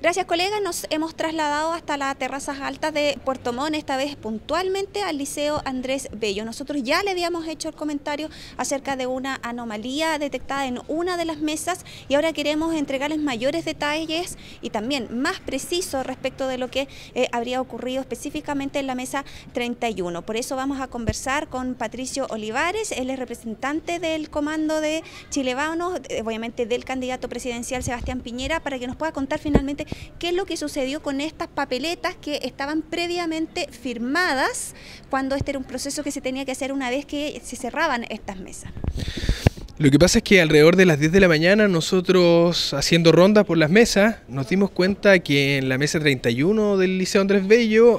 Gracias, colegas. Nos hemos trasladado hasta las terrazas altas de Puerto Montt, esta vez puntualmente al Liceo Andrés Bello. Nosotros ya le habíamos hecho el comentario acerca de una anomalía detectada en una de las mesas y ahora queremos entregarles mayores detalles y también más precisos respecto de lo que habría ocurrido específicamente en la mesa 31. Por eso vamos a conversar con Patricio Olivares, él es representante del comando de Chile Vamos, obviamente del candidato presidencial Sebastián Piñera, para que nos pueda contar finalmente qué es lo que sucedió con estas papeletas que estaban previamente firmadas cuando este era un proceso que se tenía que hacer una vez que se cerraban estas mesas. Lo que pasa es que alrededor de las 10 de la mañana nosotros, haciendo rondas por las mesas, nos dimos cuenta que en la mesa 31 del Liceo Andrés Bello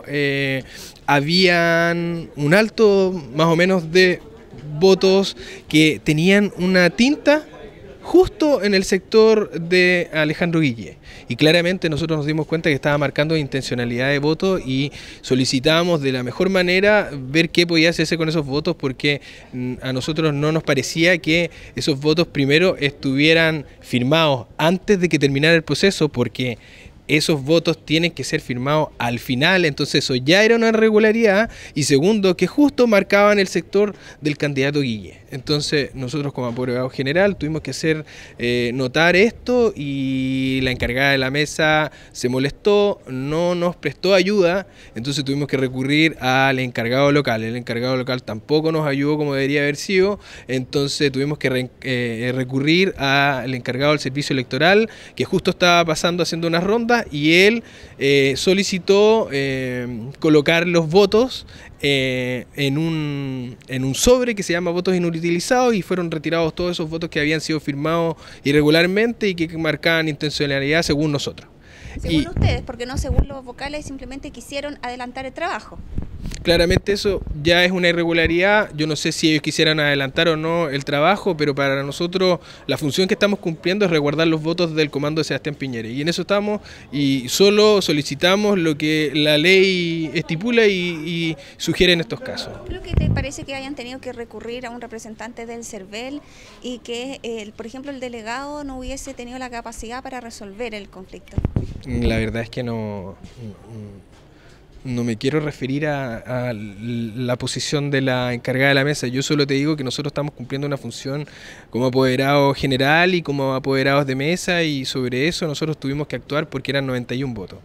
habían un alto más o menos de votos que tenían una tinta justo en el sector de Alejandro Guille. Y claramente nosotros nos dimos cuenta que estaba marcando intencionalidad de voto y solicitábamos de la mejor manera ver qué podía hacerse con esos votos, porque a nosotros no nos parecía que esos votos primero estuvieran firmados antes de que terminara el proceso, porque esos votos tienen que ser firmados al final, entonces eso ya era una irregularidad, y segundo, que justo marcaban el sector del candidato Guille. Entonces nosotros como apoderado general tuvimos que hacer notar esto, y la encargada de la mesa se molestó, no nos prestó ayuda, entonces tuvimos que recurrir al encargado local. El encargado local tampoco nos ayudó como debería haber sido, entonces tuvimos que recurrir al encargado del servicio electoral, que justo estaba pasando haciendo unas rondas, y él solicitó colocar los votos en un sobre que se llama votos inutilizados, y fueron retirados todos esos votos que habían sido firmados irregularmente y que marcaban intencionalidad según nosotros. Según ustedes, porque no según los vocales, simplemente quisieron adelantar el trabajo. Claramente eso ya es una irregularidad. Yo no sé si ellos quisieran adelantar o no el trabajo, pero para nosotros la función que estamos cumpliendo es resguardar los votos del comando de Sebastián Piñera, y en eso estamos, y solo solicitamos lo que la ley estipula y sugiere en estos casos. Creo que te parece que hayan tenido que recurrir a un representante del CERVEL y que, por ejemplo, el delegado no hubiese tenido la capacidad para resolver el conflicto. La verdad es que no me quiero referir a la posición de la encargada de la mesa. Yo solo te digo que nosotros estamos cumpliendo una función como apoderado general y como apoderados de mesa, y sobre eso nosotros tuvimos que actuar porque eran 91 votos.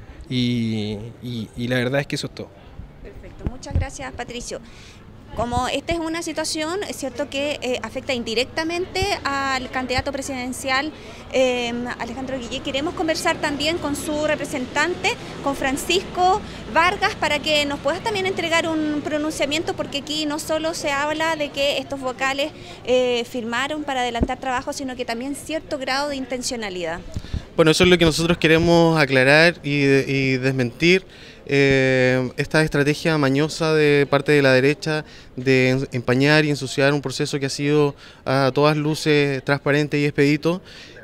Y la verdad es que eso es todo. Perfecto, muchas gracias, Patricio. Como esta es una situación, es cierto que afecta indirectamente al candidato presidencial Alejandro Guille, queremos conversar también con su representante, con Francisco Vargas, para que nos puedas también entregar un pronunciamiento, porque aquí no solo se habla de que estos vocales firmaron para adelantar trabajo, sino que también cierto grado de intencionalidad. Bueno, eso es lo que nosotros queremos aclarar y desmentir. Esta estrategia mañosa de parte de la derecha de empañar y ensuciar un proceso que ha sido a todas luces transparente y expedito.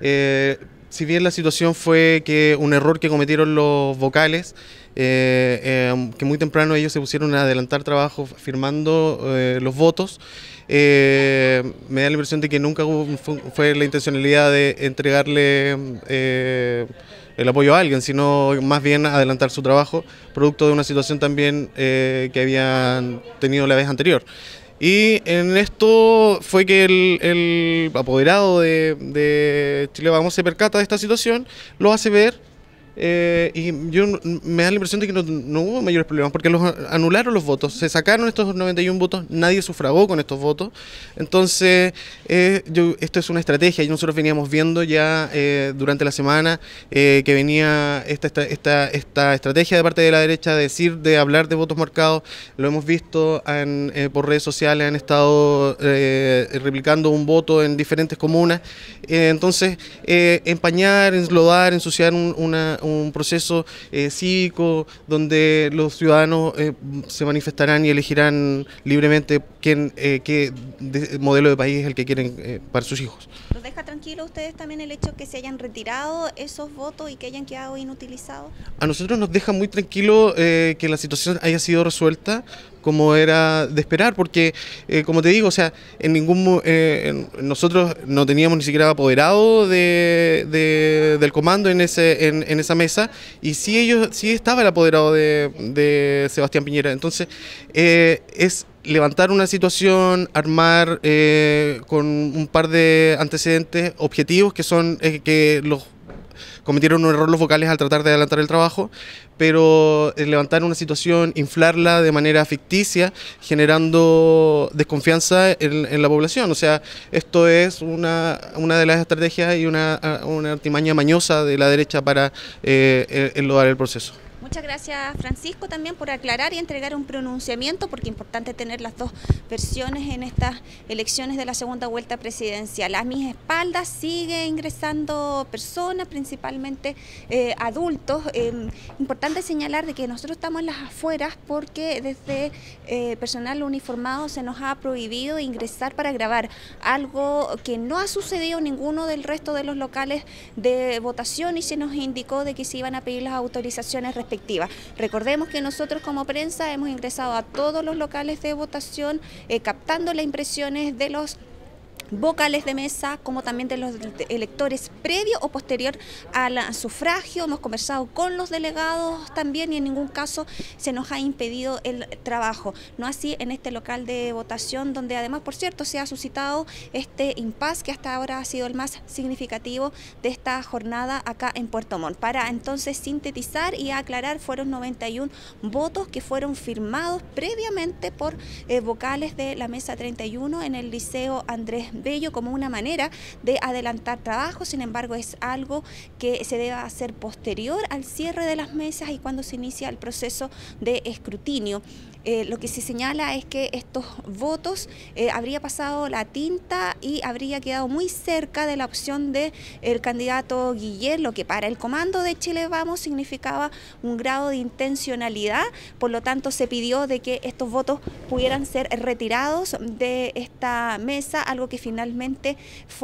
Si bien la situación fue que un error que cometieron los vocales, que muy temprano ellos se pusieron a adelantar trabajo firmando los votos, me da la impresión de que nunca fue la intencionalidad de entregarle el apoyo a alguien, sino más bien adelantar su trabajo, producto de una situación también que habían tenido la vez anterior. Y en esto fue que el apoderado de Chile Vamos se percata de esta situación, lo hace ver. Y me da la impresión de que no hubo mayores problemas, porque anularon los votos, se sacaron estos 91 votos, nadie sufragó con estos votos. Entonces esto es una estrategia, y nosotros veníamos viendo ya durante la semana que venía esta estrategia de parte de la derecha de hablar de votos marcados. Lo hemos visto por redes sociales, han estado replicando un voto en diferentes comunas. Entonces empañar, enlodar, ensuciar un proceso cívico donde los ciudadanos se manifestarán y elegirán libremente qué modelo de país es el que quieren para sus hijos. ¿Los deja tranquilos ustedes también el hecho que se hayan retirado esos votos y que hayan quedado inutilizados? A nosotros nos deja muy tranquilo que la situación haya sido resuelta como era de esperar, porque como te digo, o sea, nosotros no teníamos ni siquiera apoderado del comando en esa mesa, y sí estaba el apoderado de Sebastián Piñera. Entonces es levantar una situación, armar con un par de antecedentes objetivos que son que los cometieron un error los vocales al tratar de adelantar el trabajo, pero levantar una situación, inflarla de manera ficticia, generando desconfianza en la población. O sea, esto es una de las estrategias y una artimaña mañosa de la derecha para enlodar el proceso. Muchas gracias, Francisco, también por aclarar y entregar un pronunciamiento, porque es importante tener las dos versiones en estas elecciones de la segunda vuelta presidencial. A mis espaldas sigue ingresando personas, principalmente adultos. Importante señalar de que nosotros estamos en las afueras porque desde personal uniformado se nos ha prohibido ingresar para grabar, algo que no ha sucedido en ninguno del resto de los locales de votación, y se nos indicó de que se iban a pedir las autorizaciones respectivas. Recordemos que nosotros como prensa hemos ingresado a todos los locales de votación captando las impresiones de los vocales de mesa, como también de los electores previo o posterior al sufragio. Hemos conversado con los delegados también y en ningún caso se nos ha impedido el trabajo. No así en este local de votación, donde además, por cierto, se ha suscitado este impasse que hasta ahora ha sido el más significativo de esta jornada acá en Puerto Montt. Para entonces sintetizar y aclarar, fueron 91 votos que fueron firmados previamente por vocales de la mesa 31 en el Liceo Andrés Bello, como una manera de adelantar trabajo. Sin embargo, es algo que se debe hacer posterior al cierre de las mesas y cuando se inicia el proceso de escrutinio. Lo que se señala es que estos votos habría pasado la tinta y habría quedado muy cerca de la opción del candidato Guillet, lo que para el comando de Chile Vamos significaba un grado de intencionalidad. Por lo tanto, se pidió de que estos votos pudieran ser retirados de esta mesa, algo que finalmente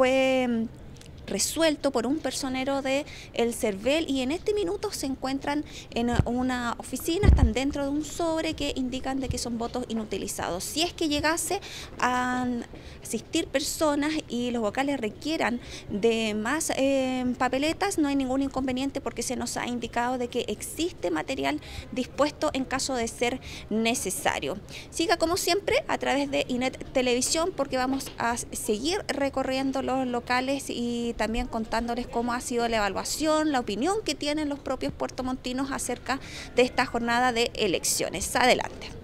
fue resuelto por un personero de el CERVEL, y en este minuto se encuentran en una oficina, están dentro de un sobre que indican de que son votos inutilizados. Si es que llegase a asistir personas y los vocales requieran de más papeletas, no hay ningún inconveniente, porque se nos ha indicado de que existe material dispuesto en caso de ser necesario. Siga como siempre a través de INET Televisión, porque vamos a seguir recorriendo los locales y también contándoles cómo ha sido la evaluación, la opinión que tienen los propios puertomontinos acerca de esta jornada de elecciones. Adelante.